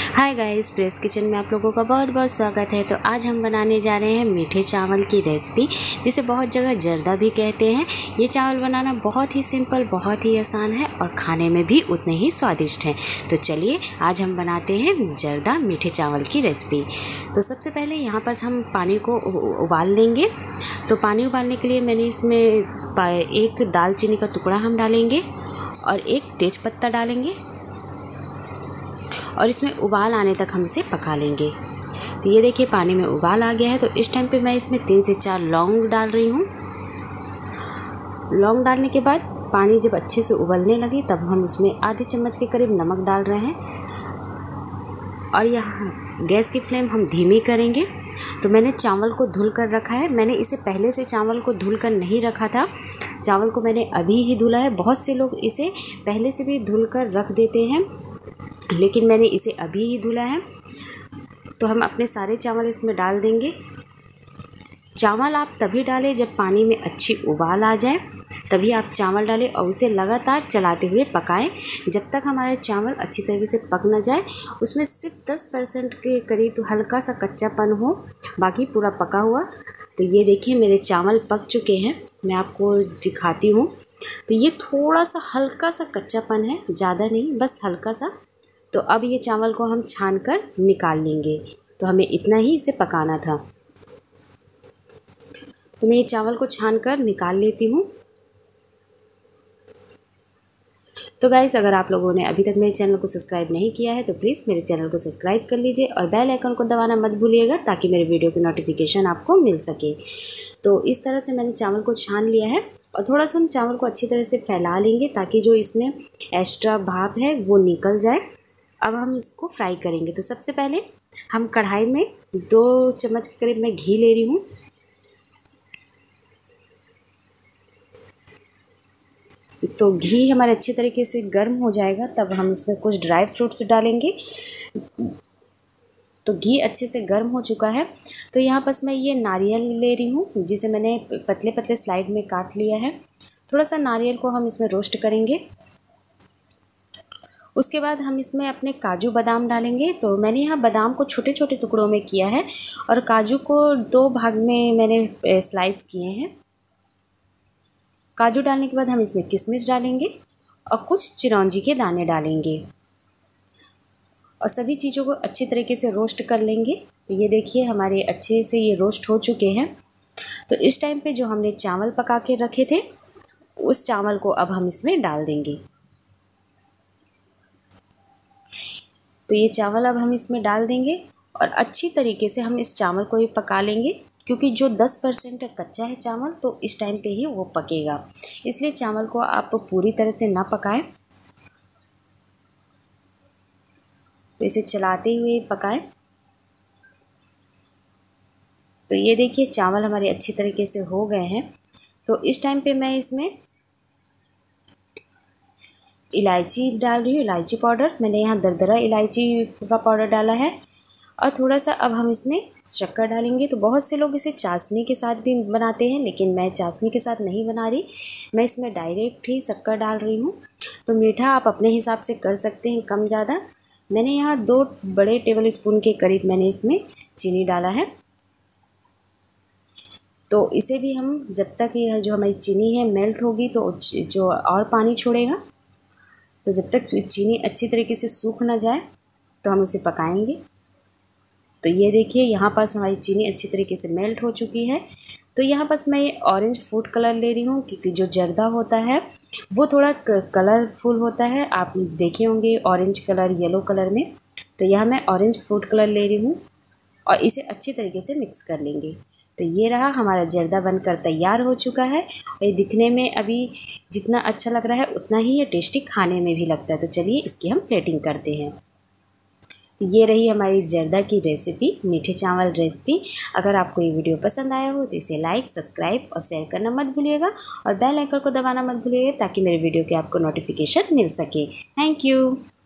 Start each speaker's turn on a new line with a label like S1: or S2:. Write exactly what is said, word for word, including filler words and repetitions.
S1: Hi guys, press kitchen में आप लोगों का बहुत बहुत स्वागत है। तो आज हम बनाने जा रहे हैं मीठे चावल की रेसिपी, जिसे बहुत जगह जर्दा भी कहते हैं। ये चावल बनाना बहुत ही सिंपल, बहुत ही आसान है और खाने में भी उतने ही स्वादिष्ट हैं। तो चलिए आज हम बनाते हैं जर्दा मीठे चावल की रेसिपी। तो सबसे पहले यहाँ पर हम पानी को उबाल लेंगे। तो पानी उबालने के लिए मैंने इसमें एक दालचीनी का टुकड़ा हम डालेंगे और एक तेज पत्ता डालेंगे और इसमें उबाल आने तक हम इसे पका लेंगे। तो ये देखिए पानी में उबाल आ गया है। तो इस टाइम पे मैं इसमें तीन से चार लौंग डाल रही हूँ। लौंग डालने के बाद पानी जब अच्छे से उबलने लगे तब हम उसमें आधे चम्मच के करीब नमक डाल रहे हैं और यहाँ गैस की फ्लेम हम धीमी करेंगे। तो मैंने चावल को धुल कर रखा है। मैंने इसे पहले से चावल को धुल कर नहीं रखा था, चावल को मैंने अभी ही धुला है। बहुत से लोग इसे पहले से भी धुल कर रख देते हैं, लेकिन मैंने इसे अभी ही धुला है। तो हम अपने सारे चावल इसमें डाल देंगे। चावल आप तभी डालें जब पानी में अच्छी उबाल आ जाए, तभी आप चावल डालें और उसे लगातार चलाते हुए पकाएं जब तक हमारे चावल अच्छी तरीके से पक ना जाए। उसमें सिर्फ दस परसेंट के करीब हल्का सा कच्चापन हो, बाकी पूरा पका हुआ। तो ये देखिए मेरे चावल पक चुके हैं, मैं आपको दिखाती हूँ। तो ये थोड़ा सा हल्का सा कच्चापन है, ज़्यादा नहीं, बस हल्का सा। तो अब ये चावल को हम छान कर निकाल लेंगे। तो हमें इतना ही इसे पकाना था। तो मैं ये चावल को छान कर निकाल लेती हूँ। तो गाइस, अगर आप लोगों ने अभी तक मेरे चैनल को सब्सक्राइब नहीं किया है तो प्लीज़ मेरे चैनल को सब्सक्राइब कर लीजिए और बेल आइकन को दबाना मत भूलिएगा, ताकि मेरे वीडियो की नोटिफिकेशन आपको मिल सके। तो इस तरह से मैंने चावल को छान लिया है और थोड़ा सा हम चावल को अच्छी तरह से फैला लेंगे ताकि जो इसमें एक्स्ट्रा भाप है वो निकल जाए। अब हम इसको फ्राई करेंगे। तो सबसे पहले हम कढ़ाई में दो चम्मच के करीब मैं घी ले रही हूँ। तो घी हमारे अच्छी तरीके से गर्म हो जाएगा, तब हम इसमें कुछ ड्राई फ्रूट्स डालेंगे। तो घी अच्छे से गर्म हो चुका है। तो यहाँ पर मैं ये नारियल ले रही हूँ, जिसे मैंने पतले पतले स्लाइड में काट लिया है। थोड़ा सा नारियल को हम इसमें रोस्ट करेंगे। उसके बाद हम इसमें अपने काजू बादाम डालेंगे। तो मैंने यहाँ बादाम को छोटे छोटे टुकड़ों में किया है और काजू को दो भाग में मैंने स्लाइस किए हैं। काजू डालने के बाद हम इसमें किशमिश डालेंगे और कुछ चिरौंजी के दाने डालेंगे और सभी चीज़ों को अच्छी तरीके से रोस्ट कर लेंगे। तो ये देखिए हमारे अच्छे से ये रोस्ट हो चुके हैं। तो इस टाइम पे जो हमने चावल पका के रखे थे, उस चावल को अब हम इसमें डाल देंगे। तो ये चावल अब हम इसमें डाल देंगे और अच्छी तरीके से हम इस चावल को भी पका लेंगे, क्योंकि जो दस परसेंट कच्चा है चावल, तो इस टाइम पे ही वो पकेगा। इसलिए चावल को आप पूरी तरह से ना पकाएं, तो इसे चलाते हुए पकाएं। तो ये देखिए चावल हमारे अच्छी तरीके से हो गए हैं। तो इस टाइम पे मैं इसमें इलायची डाल रही हूँ, इलायची पाउडर। मैंने यहाँ दरदरा इलायची का पाउडर डाला है और थोड़ा सा अब हम इसमें शक्कर डालेंगे। तो बहुत से लोग इसे चाशनी के साथ भी बनाते हैं, लेकिन मैं चाशनी के साथ नहीं बना रही, मैं इसमें डायरेक्ट ही शक्कर डाल रही हूँ। तो मीठा आप अपने हिसाब से कर सकते हैं, कम ज़्यादा। मैंने यहाँ दो बड़े टेबल स्पून के करीब मैंने इसमें चीनी डाला है। तो इसे भी हम जब तक यह जो हमारी चीनी है मेल्ट होगी तो जो और पानी छोड़ेगा, तो जब तक चीनी अच्छी तरीके से सूख ना जाए तो हम उसे पकाएंगे। तो ये देखिए यहाँ पास हमारी चीनी अच्छी तरीके से मेल्ट हो चुकी है। तो यहाँ पास मैं ये ऑरेंज फूड कलर ले रही हूँ, क्योंकि जो जर्दा होता है वो थोड़ा कलरफुल होता है। आप देखे होंगे ऑरेंज कलर येलो कलर में। तो यहाँ मैं ऑरेंज फूड कलर ले रही हूँ और इसे अच्छी तरीके से मिक्स कर लेंगे। तो ये रहा हमारा जर्दा बनकर तैयार हो चुका है और ये दिखने में अभी जितना अच्छा लग रहा है उतना ही ये टेस्टी खाने में भी लगता है। तो चलिए इसकी हम प्लेटिंग करते हैं। तो ये रही हमारी जर्दा की रेसिपी, मीठे चावल रेसिपी। अगर आपको ये वीडियो पसंद आया हो तो इसे लाइक, सब्सक्राइब और शेयर करना मत भूलिएगा और बेल आइकन को दबाना मत भूलिएगा, ताकि मेरे वीडियो के आपको नोटिफिकेशन मिल सके। Thank you.